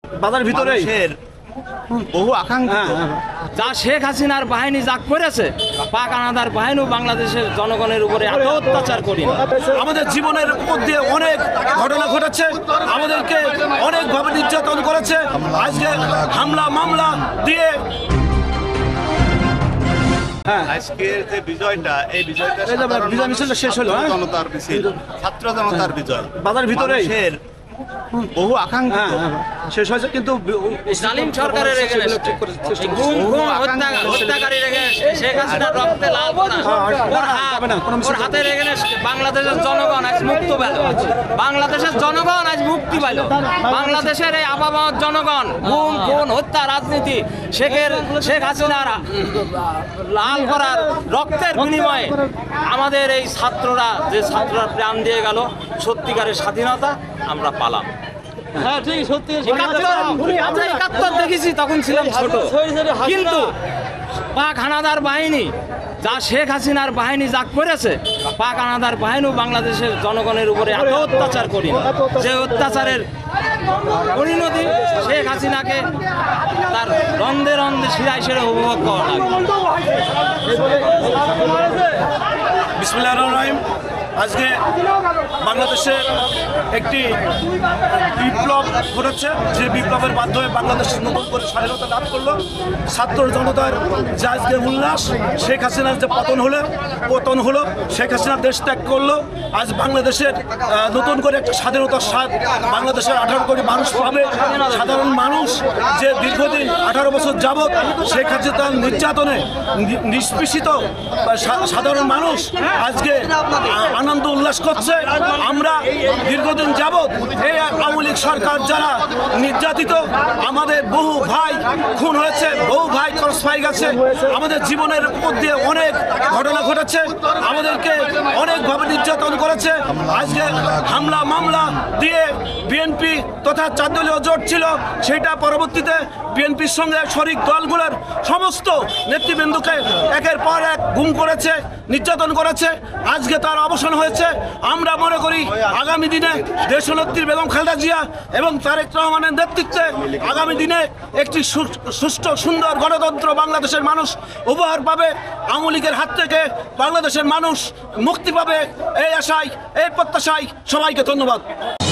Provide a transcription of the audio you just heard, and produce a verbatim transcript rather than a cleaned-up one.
বাজার ভিতরে বহু আকাঙ্ক্ষিত যা শেখ হাসিনার বাহিনী যা করেছে, পাক আনাদার বাহিনী বাংলাদেশের জনগণের উপরে এত অত্যাচার করি আমাদের জীবনের উপর দিয়ে অনেক ঘটনা ঘটেছে, আমাদেরকে অনেকভাবে নির্যাতন করেছে। আজকে হামলা মামলা দিয়ে আজকের যে বিজয়টা, এই বিজয়টা বিজয় মিছিলটা শেষ হলো জনতার মিছিল, ছাত্র জনতার বিজয়। বাজার ভিতরে বহু আকাঙ্ক্ষিত শেষ হয়েছে, কিন্তু জালিম সরকারের গুম গুম হত্যাকারী রেখে শেখ হাসিনার রক্তে লাল ওর হাতে রেখে বাংলাদেশের জনগণ আজ মুক্ত পেল। বাংলাদেশের জনগণ আজ মুক্তি পেল। বাংলাদেশের এই আবহাওয়ার জনগণ গুম খুন হত্যা রাজনীতি শেখের শেখ হাসিনার লাল করার রক্তের বিনিময়ে আমাদের এই ছাত্ররা যে ছাত্ররা প্রাণ দিয়ে গেল, সত্যিকারের স্বাধীনতা আমরা পালাম। হ্যাঁ ঠিক সত্যি, আমরা একাত্তর দেখেছি, তখন ছিলাম ছোট, কিন্তু পাক হানাদার বাহিনী যা শেখ হাসিনার বাহিনী যা করেছে, পাক হানাদার বাহিনী বাংলাদেশের জনগণের উপরে এত অত্যাচার করি, যে অত্যাচারের পরিণতি শেখ হাসিনাকে তার রন্ধে রন্ধে শিরায় শিরে উপভোগ করা লাগে। বিসমিল্লাহির রহমানির রহিম। আজকে বাংলাদেশে একটি বিপ্লব ঘটেছে, যে বিপ্লবের মাধ্যমে বাংলাদেশ নতুন করে স্বাধীনতা লাভ করলো। ছাত্র জনতার যে আজকে উল্লাস, শেখ হাসিনার যে পতন হলো পতন হলো শেখ হাসিনা দেশ ত্যাগ করলো। আজ বাংলাদেশের নতুন করে একটা স্বাধীনতার স্বাদ বাংলাদেশের আঠারো কোটি মানুষ পাবে। সাধারণ মানুষ যে দীর্ঘদিন আঠারো বছর যাবৎ শেখ হাসিনার নির্যাতনে নিষ্পেষিত সাধারণ মানুষ আজকে আনন্দ উল্লাস করছে। আমরা দীর্ঘদিন যাবৎ এই আওয়ামী লীগ সরকার যারা নির্যাতিত, আমাদের বহু ভাই খুন হয়েছে, বহু ভাই ক্রস পাই গেছে, আমাদের জীবনের উপর দিয়ে অনেক ঘটনা ঘটেছে, আমাদেরকে অনেকভাবে নির্যাতন করেছে। আজকে হামলা মামলা দিয়ে বিএনপি তথা চার দলীয় জোট ছিল, সেটা পরবর্তীতে বিএনপির সঙ্গে শরিক দলগুলোর সমস্ত নেতৃবৃন্দকে একের পর এক গুম করেছে, নির্যাতন করেছে। আজকে তার অবসান হয়েছে। আমরা মনে করি আগামী দিনে দেশনেত্রী বেগম খালেদা জিয়া এবং তারেক রহমানের নেতৃত্বে আগামী দিনে একটি সুষ্ঠু সুন্দর গণতন্ত্র বাংলাদেশের মানুষ উপহার পাবে। আওয়ামী লীগের হাত থেকে বাংলাদেশের মানুষ মুক্তি পাবে, এই আশায় এই প্রত্যাশায় সবাইকে ধন্যবাদ।